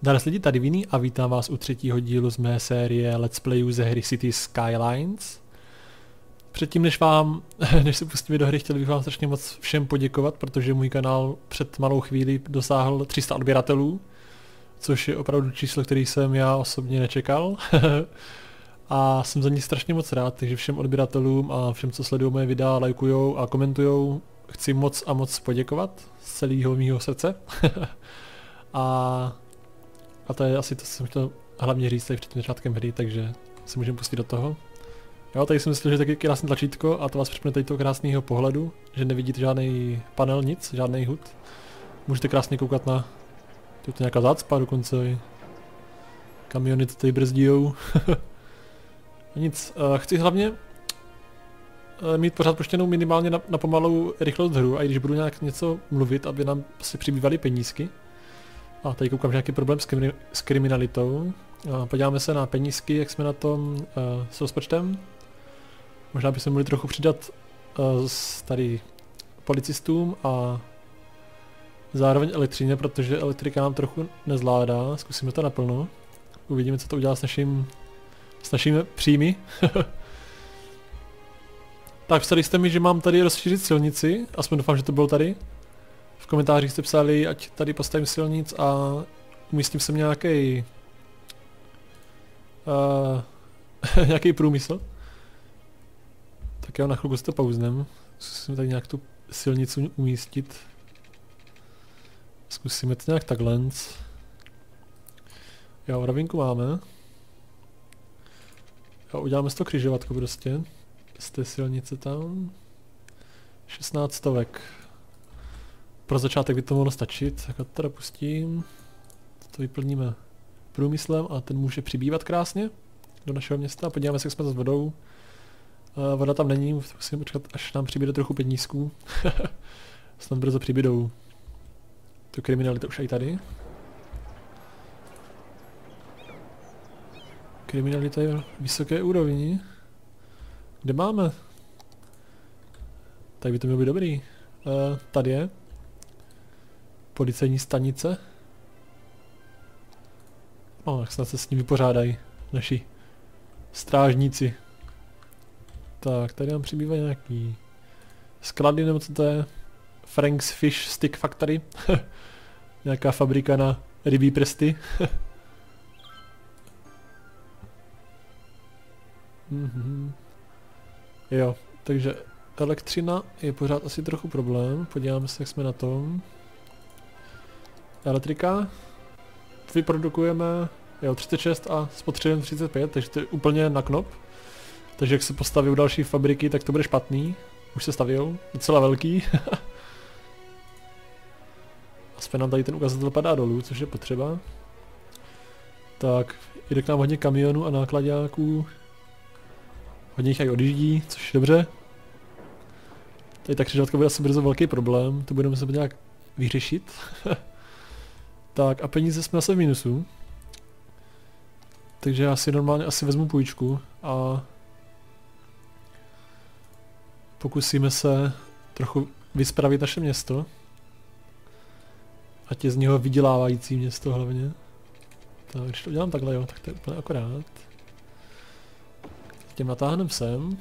Zdar lidi, tady Vinny a vítám vás u třetího dílu z mé série Let's Playů ze hry Cities Skylines. Předtím, než se pustíme do hry, chtěl bych vám strašně moc všem poděkovat, protože můj kanál před malou chvílí dosáhl 300 odběratelů, což je opravdu číslo, který jsem já osobně nečekal. A jsem za ní strašně moc rád, takže všem odběratelům a všem, co sledují moje videa, lajkujou a komentujou, chci moc a moc poděkovat z celého mýho srdce. A to je asi to, co jsem chtěl hlavně říct tady před začátkem hry, takže se můžeme pustit do toho. Jo, tady jsem myslel, že je taky krásné tlačítko a to vás připne tady toho krásného pohledu, že nevidíte žádný panel, nic, žádný HUD. Můžete krásně koukat na to nějaká zácpa dokonce. Kamiony to tady brzdíjou. Nic, chci hlavně mít pořád puštěnou minimálně na pomalou rychlost hru a i když budu nějak něco mluvit, aby nám se přibývaly penízky. A tady koukám, že nějaký problém s kriminalitou. Podíváme se na penízky, jak jsme na tom s rozpočtem. Možná bychom mohli trochu přidat tady policistům a zároveň elektřině, protože elektrika nám trochu nezvládá. Zkusíme to naplno. Uvidíme, co to udělá s našimi příjmy. Tak psali jste mi, že mám tady rozšířit silnici, aspoň doufám, že to bylo tady. V komentářích jste psali, ať tady postavím silnic a umístím sem nějaký nějaký průmysl. Tak jo, na chvilku si to pauznem. Zkusíme tady nějak tu silnici umístit. Zkusíme to nějak takhle. Jo, rovinku máme. Jo, uděláme z toho křižovatku prostě. Z té silnice tam. 16 stovek. Pro začátek by to mohlo stačit, tak to teda pustím. To vyplníme průmyslem a ten může přibývat krásně do našeho města. Podíváme se, jak jsme s vodou. Voda tam není, musíme počkat, až nám přibyde trochu penízků. Snad brzo přibydou. To kriminalita už i tady. Kriminalita je vysoké úrovni. Kde máme? Tak by to mělo být dobrý. Tady je. Policejní stanice. No, tak snad se s ním vypořádají naši strážníci. Tak, tady nám přibývá nějaký sklady, nebo co to je? Frank's Fish Stick Factory. Nějaká fabrika na rybí prsty. Jo, takže elektřina je pořád asi trochu problém. Podíváme se, jak jsme na tom. Elektrika. Vyprodukujeme, jo, 36 a spotřebujeme 35, takže to je úplně na knop. Takže jak se postaví další fabriky, tak to bude špatný. Už se stavěl, docela velký. Aspoň nám tady ten ukazatel padá dolů, což je potřeba. Tak, jde k nám hodně kamionů a nákladáků. Hodně jich aj odjíždí, což je dobře. Tady ta křižovatka bude asi brzo velký problém, to budeme se nějak vyřešit. Tak a peníze jsme zase v minusu. Takže já si normálně asi vezmu půjčku a pokusíme se trochu vyspravit naše město. Ať je z něho vydělávající město hlavně. Tak když to udělám takhle, jo, tak to je úplně akorát. Tím natáhnem sem.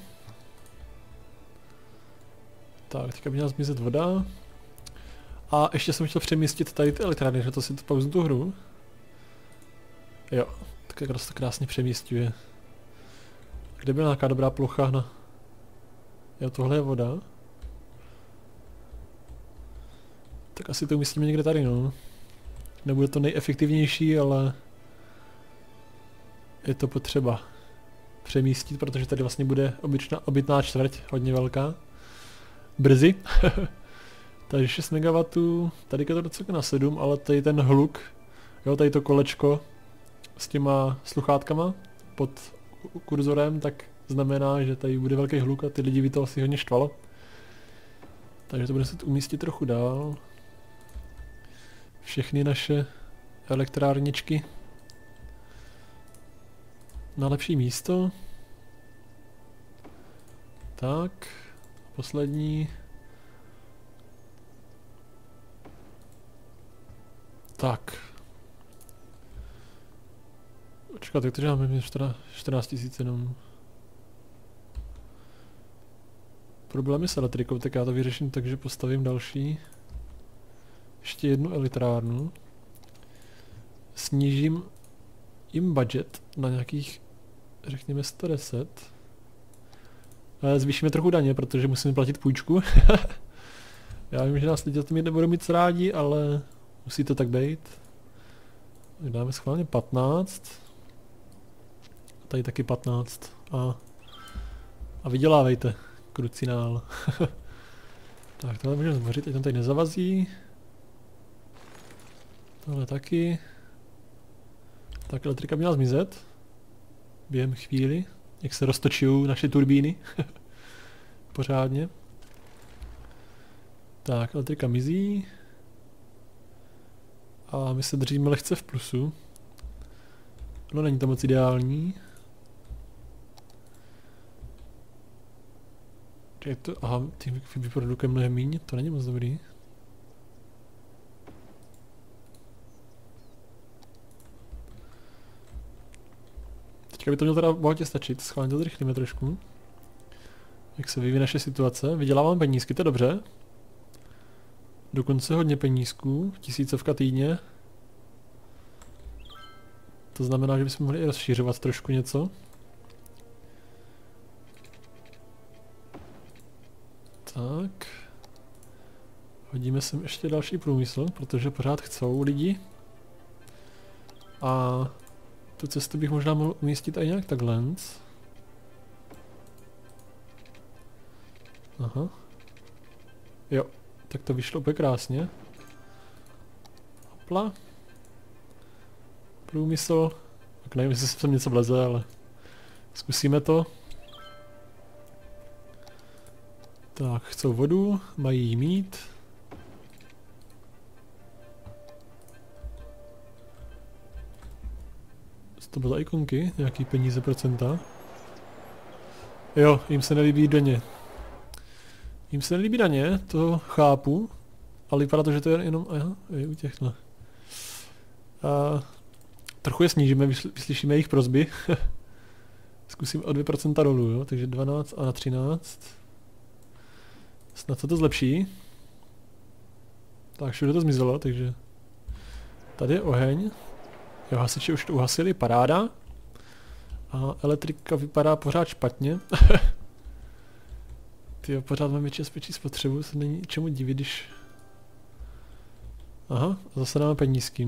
Tak, teďka by měla zmizet voda. A ještě jsem chtěl přemístit tady ty elektrárny, že to si to pauznu tu hru. Jo, tak jak to krásně přemístuje. Kde byla nějaká dobrá plocha na... Jo, tohle je voda. Tak asi to umístíme někde tady, no. Nebude to nejefektivnější, ale... je to potřeba přemístit, protože tady vlastně bude obytná čtvrť, hodně velká. Brzy. Takže 6 MW, tady je to docela na 7, ale tady ten hluk, jo, tady to kolečko s těma sluchátkama pod kurzorem, tak znamená, že tady bude velký hluk a ty lidi by to asi hodně štvalo. Takže to bude se umístit trochu dál. Všechny naše elektrárničky na lepší místo. Tak, poslední. Tak. Počkat, tak to máme 14 000 jenom. Problémy s elektrikou, tak já to vyřeším tak, že postavím další. Ještě jednu elektrárnu. Snížím jim budget na nějakých, řekněme 110. Zvýšíme trochu daně, protože musíme platit půjčku. Já vím, že nás lidi to nebudou mít rádi, ale musí to tak být. Dáme schválně 15. A tady taky 15. A vydělávejte, krucinál. Tak, tohle můžeme zbořit, teď tam tady nezavazí. Tohle taky. Tak elektrika měla zmizet. Během chvíli, jak se roztočují naše turbíny. Pořádně. Tak, elektrika mizí. A my se držíme lehce v plusu. No, není to moc ideální. Aha, tím vyprodukujeme mnohem míň, to není moc dobrý. Teďka by to mělo teda bohatě stačit, schválně to zrychlíme trošku. Jak se vyvíjí naše situace, vyděláváme penízky, to je dobře. Dokonce hodně penízků, 1000 týdně. To znamená, že bychom mohli i rozšířovat trošku něco. Tak. Hodíme sem ještě další průmysl, protože pořád chcou lidi. A tu cestu bych možná mohl umístit i nějak takhle. Aha. Jo, tak to vyšlo úplně krásně. Hopla. Průmysl. Tak nevím, jestli sem něco vleze, ale zkusíme to. Tak, chcou vodu, mají jí mít. To bylo ikonky, nějaký peníze procenta. Jo, jim se nelíbí daně. Jim se nelíbí daně, to chápu. Ale vypadá to, že to je jenom, aha, je u těchto. Trochu je snížíme, vyslyšíme jejich prosby. Zkusím o 2% dolů, jo, takže 12 a na 13. Snad se to zlepší. Tak, všude to zmizelo, takže tady je oheň. Jo, hasiči už to uhasili, paráda. A elektrika vypadá pořád špatně. Tyjo, pořád máme větší spotřebu, se není čemu divit, když... Aha, zase dáme penízky.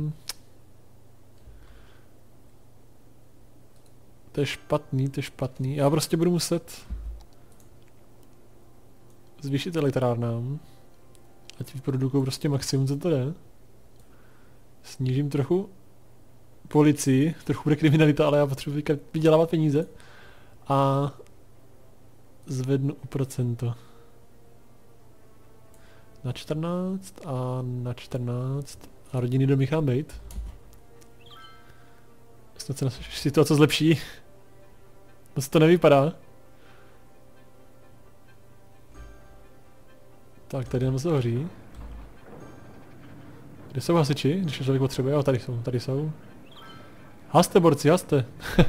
To je špatný, to je špatný. Já prostě budu muset zvýšit elektrárnám. Ať vyprodukují prostě maximum, co to jde. Snížím trochu policii, trochu bude kriminalita, ale já potřebuji vydělávat peníze. A zvednu o procento. Na 14 a na 14. A rodinný dom nechám bejt. Snad se naše situace zlepší. Moc to nevypadá. Tak, tady nám se hoří. Kde jsou hasiči, když člověk potřebuje? Jo, tady jsou, tady jsou. Haste, borci, haste.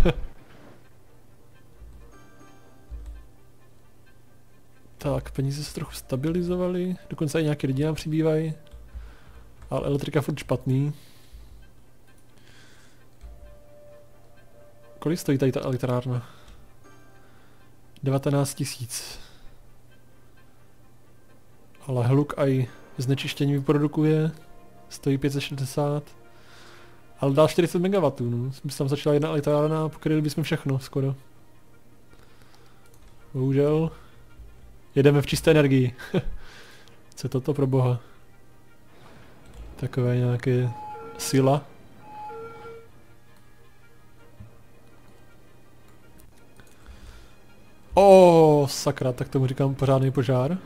Tak, peníze se trochu stabilizovaly, dokonce i nějaké lidi nám přibývají. Ale elektrika furt špatný. Kolik stojí tady ta elektrárna? 19 000. Ale hluk a znečištění vyprodukuje. Stojí 560. Ale dál 40 MW, no. By se tam začala jedna elektrárna a pokryli bychom všechno skoro. Bohužel. Jedeme v čisté energii. Co je toto pro boha? Takové nějaké sila. Sakra, tak tomu říkám pořádný požár.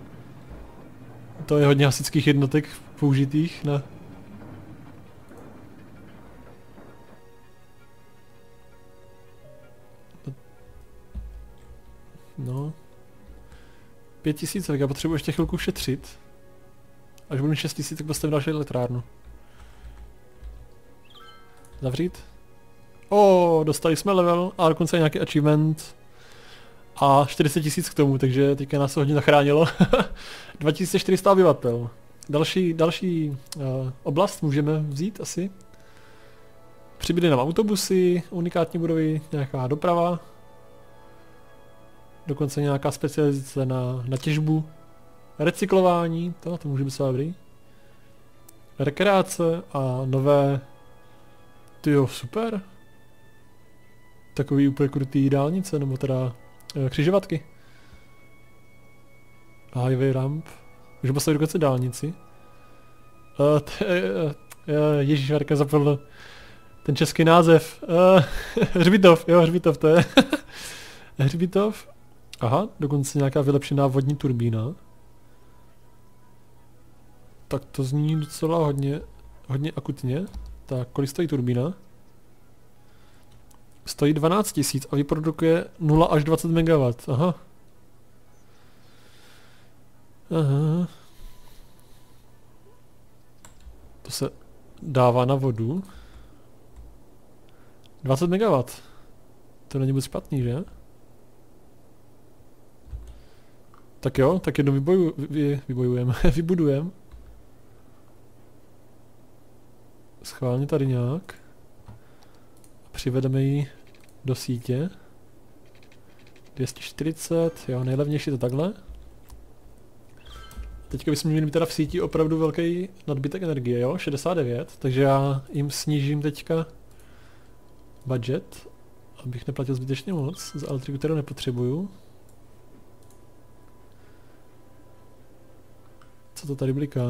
To je hodně hasičských jednotek použitých na... No. 5000, tak já potřebuji ještě chvilku šetřit. Až budu mít 6000, tak postavím další elektrárnu. Zavřít? Dostali jsme level a dokonce nějaký achievement. A 40 000 k tomu, takže teďka nás to hodně zachránilo. 2400 obyvatel. Další oblast můžeme vzít asi. Přibyly nám autobusy, unikátní budovy, nějaká doprava. Dokonce nějaká specializace na těžbu. Recyklování, to může být dobrý. Rekreace a nové... Tyjo, super. Takový úplně krutý dálnice, nebo teda křižovatky. Highway ramp. Můžeme postavit dokonce dálnici. Ježíš, Marka zapomněl ten český název. Hřbitov, jo, hřbitov to je. Hřbitov. Aha, dokonce nějaká vylepšená vodní turbína. Tak to zní docela hodně akutně. Tak, kolik stojí turbína? Stojí 12 000 a vyprodukuje 0 až 20 MW. Aha. To se dává na vodu. 20 MW. To není moc špatný, že? Tak jo, tak jednou vybudujeme. Schválně tady nějak. Přivedeme ji do sítě. 240, jo, nejlevnější to takhle. Teďka bychom měli mít teda v síti opravdu velký nadbytek energie, jo, 69, takže já jim snížím teďka budget, abych neplatil zbytečně moc za elektriku, kterou nepotřebuju. Co to tady bliká?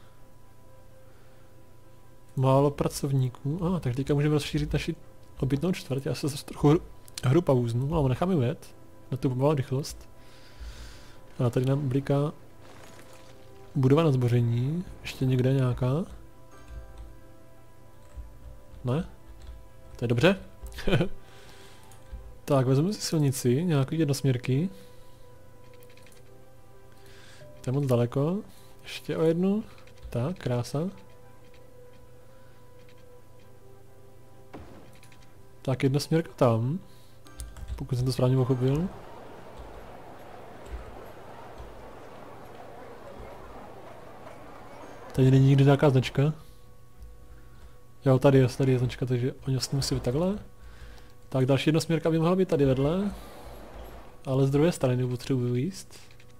Málo pracovníků. Tak teďka můžeme rozšířit naši obytnou čtvrť. Já se zase trochu hru pauznu, ale necháme jet na tu pomalou rychlost. A tady nám bliká budova na zboření. Ještě někde nějaká? Ne? To je dobře. Tak, vezmeme si silnici, nějaké jednosměrky. To je moc daleko. Ještě o jednu. Tak, krása. Tak, jednosměrka tam. Pokud jsem to správně pochopil. Tady není nikdy nějaká značka. Jo, tady je značka, takže oni vlastně musí být takhle. Tak, další jednosměrka by mohla být tady vedle. Ale z druhé strany nepotřebuji jíst.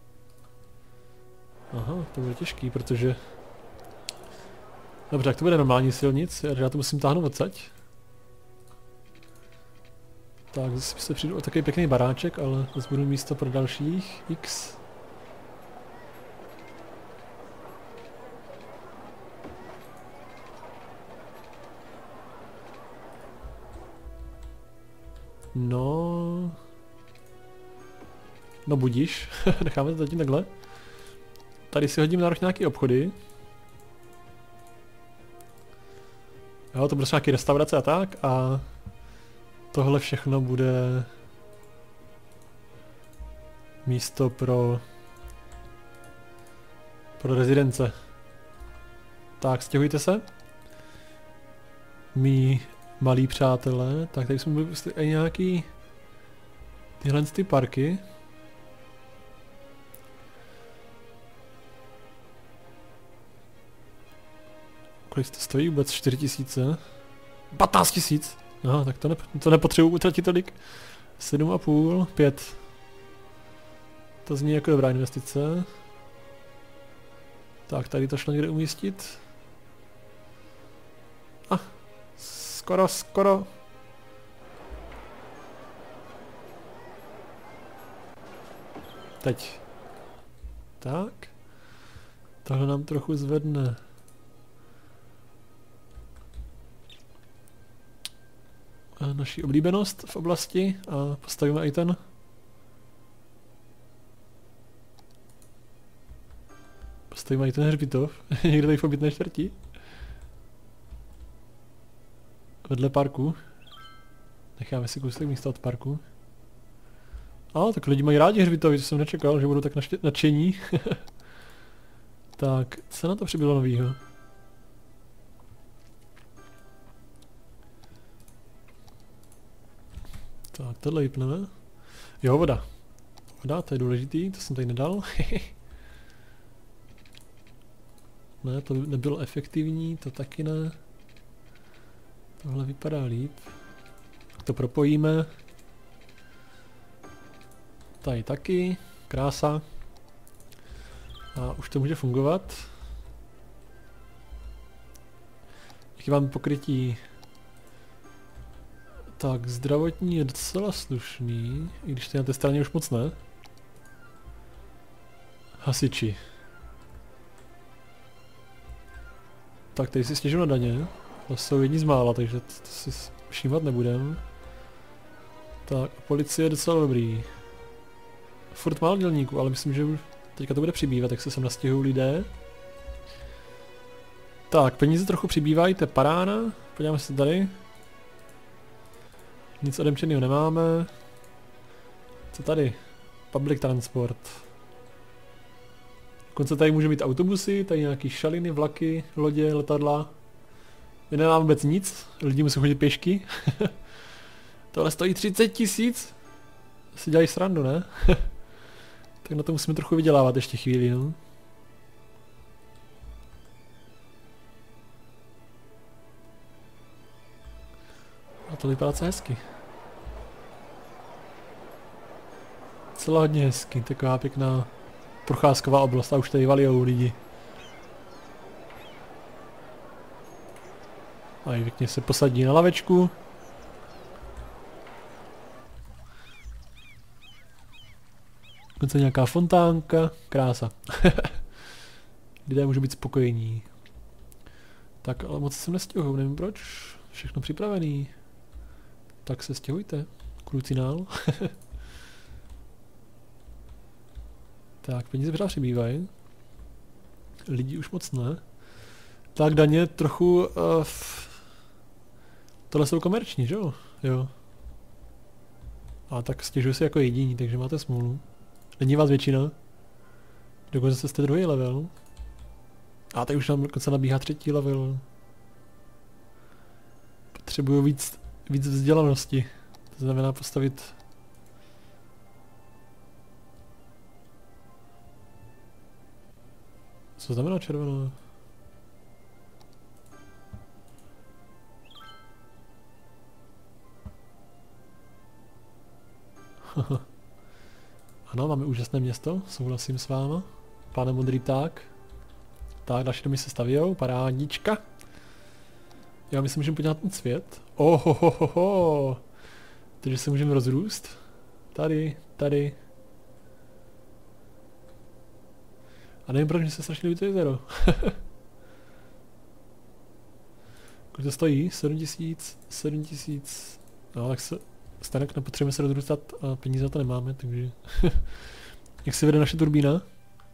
Aha, to bude těžký, protože... Dobře, tak to bude normální silnic, já to musím táhnout odsaď. Tak, zase se přijdu o takový pěkný baráček, ale zase budu místo pro dalších X. No budíš, necháme to zatím takhle. Tady si hodím na nějaký obchody. Jo, to bude nějaký restaurace a tak a tohle všechno bude místo pro rezidence. Tak, stěhujte se. Mí malí přátelé. Tak tady jsme byli i nějaký tyhle ty parky. Kolik to stojí vůbec? 4 000? 15 000? No, tak to nepotřebuji utratit tolik. 7,5, 5. To zní jako dobrá investice. Tak, tady to šlo někde umístit. Skoro. Teď. Tak. Tohle nám trochu zvedne. Naši oblíbenost v oblasti a postavíme i ten. Postavíme i ten hřbitov. Někde tady v obytné čtvrti. Vedle parku. Necháme si kousek místa od parku. Tak lidi mají rádi hřbitovy, to jsem nečekal, že budou tak nadšení. Tak, co na to přibylo novýho? Tak, tohle vypneme. Jo, voda. Voda, to je důležitý, to jsem tady nedal. Ne, to nebylo efektivní, to taky ne. Tohle vypadá líp. Tak to propojíme. Tady taky, krása. A už to může fungovat. Jaký mám pokrytí? Tak, zdravotní je docela slušný, i když to na té straně už moc ne. Hasiči. Tak, tady si stěžuji na daně. To jsou jedni z mála, takže to si všímat nebudem. Tak, policie je docela dobrý. Furt málo dělníků, ale myslím, že už teďka to bude přibývat, tak se sem nastěhují lidé. Tak, peníze trochu přibývají, to je parána. Podíváme se tady. Nic odemčenýho nemáme. Co tady? Public transport. Dokonce tady může mít autobusy, tady nějaký šaliny, vlaky, lodě, letadla. My nemáme vůbec nic, lidi musí chodit pěšky. Tohle stojí 30 000. Si dělají srandu, ne? Tak na to musíme trochu vydělávat ještě chvíli, no. A to vypadá co hezky. Celá hodně hezky, taková pěkná procházková oblast a už tady valijou lidi. A i pěkně se posadí na lavečku. Dokonce nějaká fontánka, krása. Lidé můžou být spokojení. Tak, ale moc se nestěhují, nevím proč. Všechno připravený. Tak se stěhujte. Krucinál. Tak, peníze pořád přibývají. Lidi už moc ne. Tak, daně trochu... Tohle jsou komerční, že jo? Jo. A tak stěžuji si jako jediní, takže máte smůlu. Není vás většina. Dokonce jste druhý level. A teď už nám dokonce nabíhá třetí level. Potřebuju víc vzdělanosti. To znamená postavit... Co znamená červená? Ano, máme úžasné město, souhlasím s váma. Pane modrý pták. Tak, další domy se stavějou, parádička. Já myslím, že můžeme podívat ten svět. Ohohohoho. Takže se můžeme rozrůst. Tady. A nevím, proč mi se strašně líbí to jezero. Kolik to stojí? 7000. No, tak se... Stanek nepotřebujeme se rozrůstat a peníze na to nemáme, takže... Jak se vede naše turbína?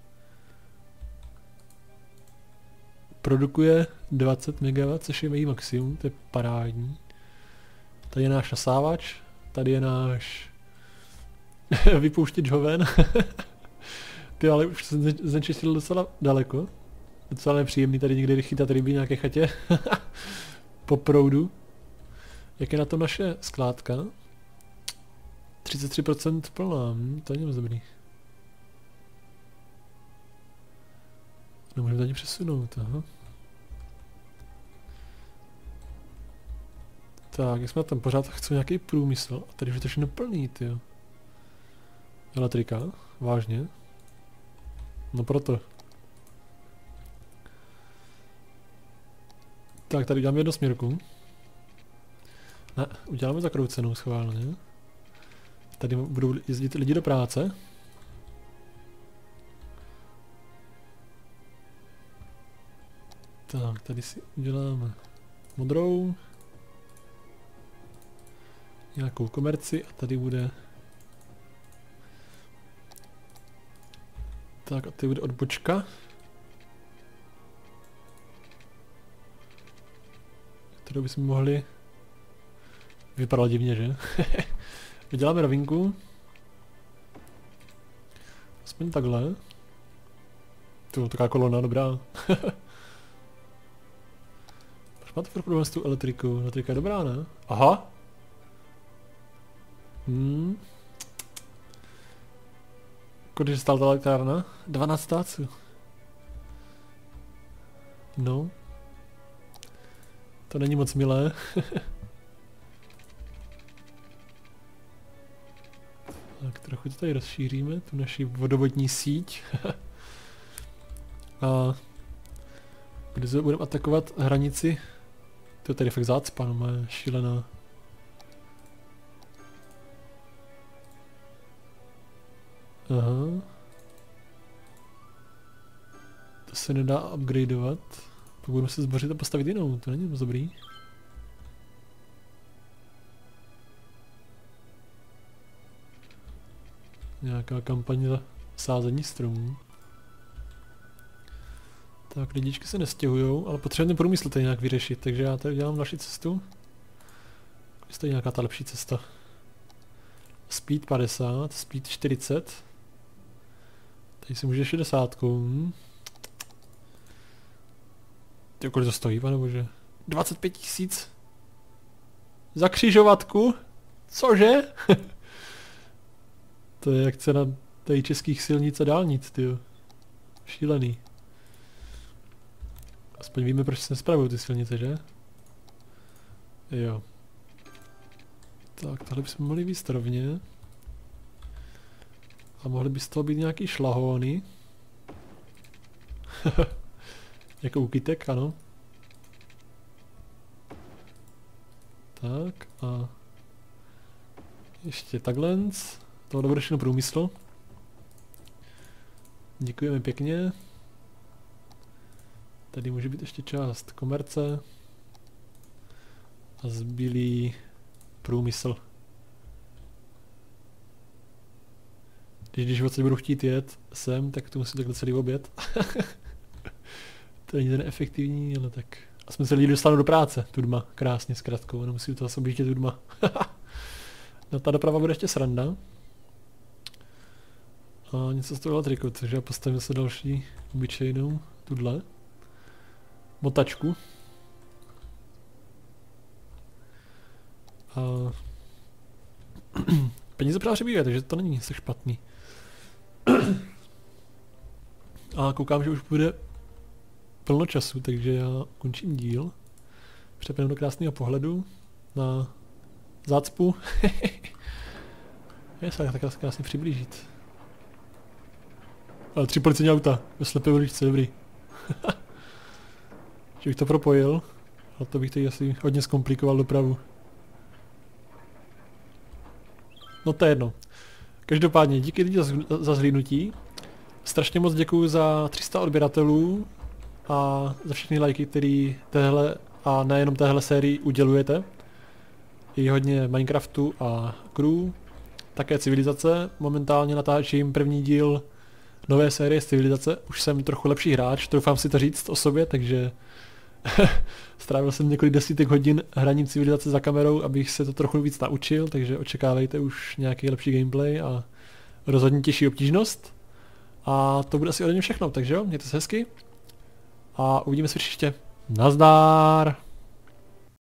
Produkuje 20 MW, což je její maximum, to je parádní. Tady je náš nasávač, tady je náš vypouštěč hoven. Ty ale už jsem znečistil docela daleko. Docela nepříjemný tady někde chytat ryby v nějaké chatě. Po proudu. Jak je na to naše skládka? 33% plná, to není moc dobrý. Nemůžeme tady přesunout, aha. Tak, jak jsme tam pořád chci nějaký průmysl. A tady už je to všechno plný, tyjo. Elektrika, vážně. No proto. Tak, tady uděláme jednosměrku. Ne, uděláme zakroucenou schválně. Tady budou jezdit lidi do práce. Tak, tady si uděláme modrou. Nějakou komerci a tady bude... Tak a tady bude odbočka. Kterou bychom mohli... Vypadalo divně, že? Vyděláme rovinku. Aspoň takhle. To taková kolona, dobrá. Proč máte problém s tou elektrikou? Elektrika je dobrá, ne? Aha! Kolik se stala ta elektrárna? 12 stáců. No. To není moc milé. Tak trochu to tady rozšíříme, tu naši vodovodní síť. A když budeme atakovat hranici, to je tady fakt zácpa, no má šílená. Aha. To se nedá upgradeovat. Pak budu se zbořit a postavit jinou, to není moc dobrý. Nějaká kampaň za sázení stromů. Tak lidičky se nestěhujou, ale potřebujeme ten průmysl tady nějak vyřešit, takže já tady dělám další cestu. Je tady nějaká ta lepší cesta. Speed 50, speed 40. Tady si může 60. Ty, kolik to stojí, pane bože? 25 000 za křižovatku? Cože? To je jak cena tady českých silnic a dálnic, tyjo. Šílený. Aspoň víme, proč se nespravují ty silnice, že? Jo. Tak, tohle bychom mohli víc rovně. A mohly by z toho být nějaký šlahóny. Jako u kytek, ano. Tak a ještě takhle. Tohle bude všechno průmysl. Děkujeme pěkně. Tady může být ještě část komerce. A zbylý průmysl. Když odsaď budu chtít jet sem, tak to musí takhle celý oběd. To není ten efektivní, ale tak. A jsme se lidi dostali do práce, tudma, krásně s kratkou, nemusí to zase objíždět tudma. No ta doprava bude ještě sranda. A něco z toho elektriku, takže já postavím se další obyčejnou, tudle. Motačku. A peníze právě přibývají, takže to není tak špatný. A koukám, že už bude plno času, takže já končím díl. Přepnu do krásného pohledu na zácpu. Je se tak krásně přiblížit. Ale 3 policejní auta ve slepé uličce, dobrý. Že bych to propojil, ale to bych tady asi hodně zkomplikoval dopravu. No to je jedno. Každopádně díky lidi za zhlídnutí. Strašně moc děkuju za 300 odběratelů a za všechny lajky, který téhle a nejenom téhle sérii udělujete. Je hodně Minecraftu a crew, také civilizace. Momentálně natáčím první díl nové série z civilizace. Už jsem trochu lepší hráč, troufám si to říct o sobě, takže strávil jsem několik desítek hodin hraním civilizace za kamerou, abych se to trochu víc naučil, takže očekávejte už nějaký lepší gameplay a rozhodně těžší obtížnost. A to bude asi ode mě všechno, takže jo, mějte se hezky a uvidíme se příště. Nazdár!